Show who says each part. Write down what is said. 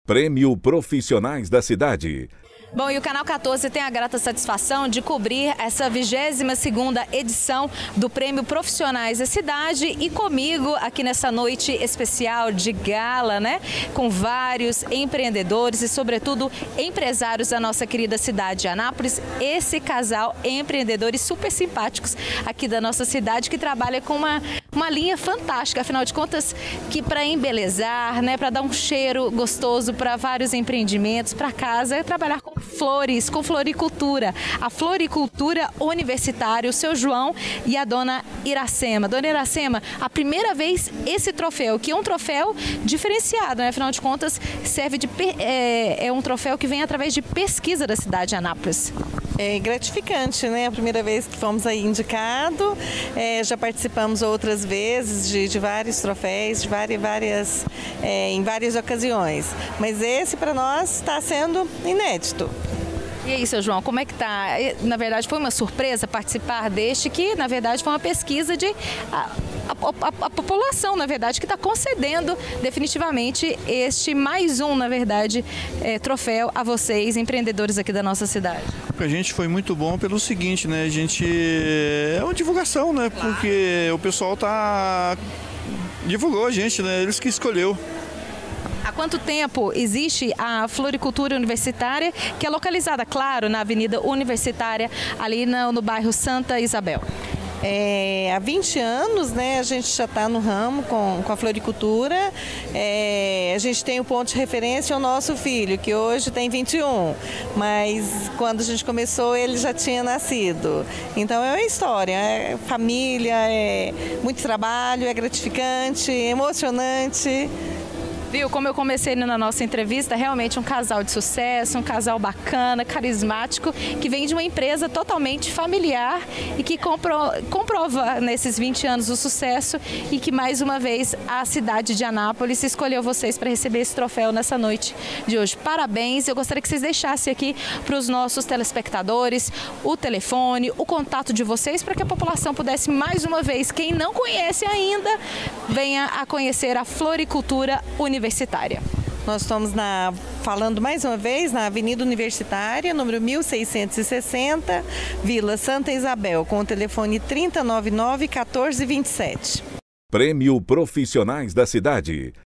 Speaker 1: Prêmio Profissionais da Cidade.
Speaker 2: Bom, e o Canal 14 tem a grata satisfação de cobrir essa 22ª edição do Prêmio Profissionais da Cidade e comigo aqui nessa noite especial de gala, né? Com vários empreendedores e, sobretudo, empresários da nossa querida cidade de Anápolis. Esse casal empreendedores super simpáticos aqui da nossa cidade que trabalha com uma linha fantástica, afinal de contas, que para embelezar, né? Para dar um cheiro gostoso para vários empreendimentos, para casa, é trabalhar com flores, com floricultura. A floricultura universitária, o seu João e a dona Iracema. Dona Iracema, a primeira vez esse troféu, que é um troféu diferenciado, né? Afinal de contas, serve é um troféu que vem através de pesquisa da cidade de Anápolis.
Speaker 3: É gratificante, né? A primeira vez que fomos aí indicado, já participamos outras vezes de vários troféus, em várias ocasiões. Mas esse para nós está sendo inédito.
Speaker 2: E aí, seu João, como é que tá? Na verdade, foi uma surpresa participar deste, que na verdade foi uma pesquisa de a população, na verdade, que está concedendo definitivamente este mais um, na verdade, troféu a vocês, empreendedores aqui da nossa cidade.
Speaker 4: Para a gente foi muito bom pelo seguinte, né? A gente é uma divulgação, né? Porque o pessoal divulgou a gente, né? Eles que escolheu.
Speaker 2: Há quanto tempo existe a floricultura universitária, que é localizada, claro, na Avenida Universitária, ali no bairro Santa Isabel?
Speaker 3: Há 20 anos, né, a gente já está no ramo com a floricultura. A gente tem o ponto de referência, o nosso filho, que hoje tem 21, mas quando a gente começou ele já tinha nascido. Então é uma história, é família, é muito trabalho, é gratificante, emocionante.
Speaker 2: Viu, como eu comecei na nossa entrevista, realmente um casal de sucesso, um casal bacana, carismático, que vem de uma empresa totalmente familiar e que comprova nesses 20 anos o sucesso e que mais uma vez a cidade de Anápolis escolheu vocês para receber esse troféu nessa noite de hoje. Parabéns, eu gostaria que vocês deixassem aqui para os nossos telespectadores o telefone, o contato de vocês, para que a população pudesse mais uma vez, quem não conhece ainda, venha a conhecer a floricultura universitária.
Speaker 3: Nós estamos falando mais uma vez na Avenida Universitária, número 1660, Vila Santa Isabel, com o telefone 3099-1427.
Speaker 1: Prêmio Profissionais da Cidade.